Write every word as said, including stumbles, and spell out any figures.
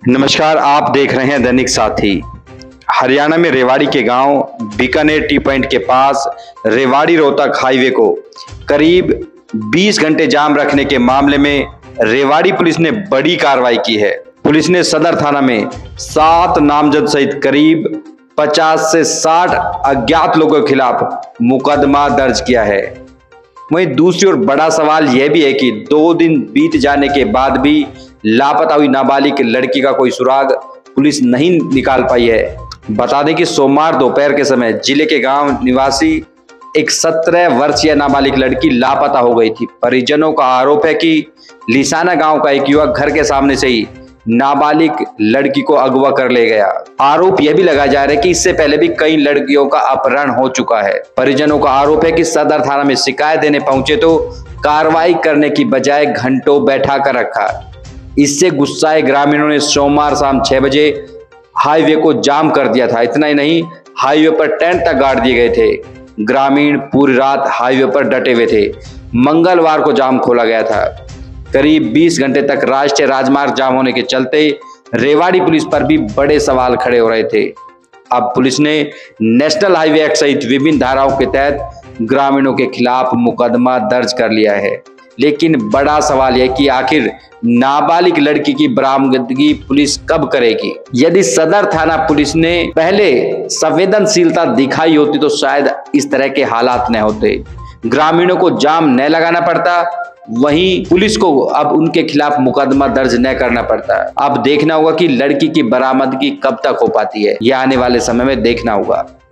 नमस्कार, आप देख रहे हैं दैनिक साथी। हरियाणा में रेवाड़ी के गांव बीकानेर टी पॉइंट के पास रेवाड़ी रोहतक हाईवे को करीब बीस घंटे जाम रखने के मामले में रेवाड़ी पुलिस ने बड़ी कार्रवाई की है। पुलिस ने सदर थाना में सात नामजद सहित करीब पचास से साठ अज्ञात लोगों के खिलाफ मुकदमा दर्ज किया है। वहीं दूसरी ओर बड़ा सवाल यह भी है कि दो दिन बीत जाने के बाद भी लापता हुई नाबालिग लड़की का कोई सुराग पुलिस नहीं निकाल पाई है। बता दें कि सोमवार दोपहर के समय जिले के गांव निवासी एक सत्रह वर्षीय नाबालिग लड़की लापता हो गई थी। परिजनों का आरोप है कि लिसाना गांव का एक युवक घर के सामने से ही नाबालिग लड़की को अगवा कर ले गया। आरोप यह भी लगाया जा रहा है कि इससे पहले भी कई लड़कियों का अपहरण हो चुका है। परिजनों का आरोप है कि सदर थाना में शिकायत देने पहुंचे तो कार्रवाई करने की बजाय घंटों बैठा कर रखा। इससे गुस्साए ग्रामीणों ने सोमवार शाम छह बजे हाईवे को जाम कर दिया था। इतना ही नहीं, हाईवे पर टेंट तक गाड़ दिए गए थे। ग्रामीण पूरी रात हाईवे पर डटे हुए थे। मंगलवार को जाम खोला गया था। करीब बीस घंटे तक राष्ट्रीय राजमार्ग जाम होने के चलते रेवाड़ी पुलिस पर भी बड़े सवाल खड़े हो रहे थे। अब पुलिस ने नेशनल हाईवे एक्ट सहित विभिन्न धाराओं के तहत ग्रामीणों के खिलाफ मुकदमा दर्ज कर लिया है। लेकिन बड़ा सवाल यह कि आखिर नाबालिग लड़की की बरामदगी पुलिस कब करेगी। यदि सदर थाना पुलिस ने पहले संवेदनशीलता दिखाई होती तो शायद इस तरह के हालात न होते, ग्रामीणों को जाम न लगाना पड़ता, वहीं पुलिस को अब उनके खिलाफ मुकदमा दर्ज न करना पड़ता। अब देखना होगा कि लड़की की बरामदगी कब तक हो पाती है, यह आने वाले समय में देखना होगा।